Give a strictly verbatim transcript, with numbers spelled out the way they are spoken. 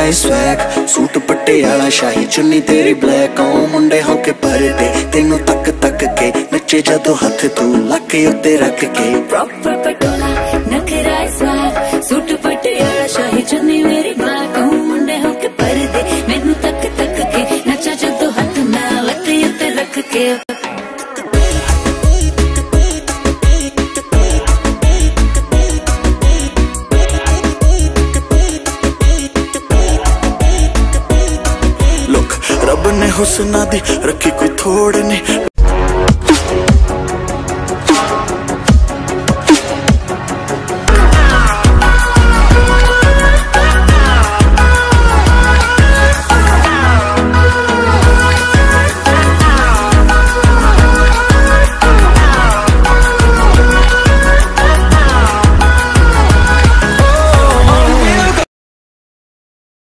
आई swag suit Patiala शाही चुन्नी तेरी ब्लैक ओ मुंडे होके परदे तेनू तक तक के नचे जदों हथ तू लक उत्ते रख के प्रॉपर पटोला नखरा आई स्वैग सूट पटियाला शाही चुन्नी मेरी ब्लैक ओ मुंडे होके परदे मैनू तक तक के नचा जदों हथ मैं लक उत्ते रख के रब ने हुस्ना दी रखी कोई थोड़ ने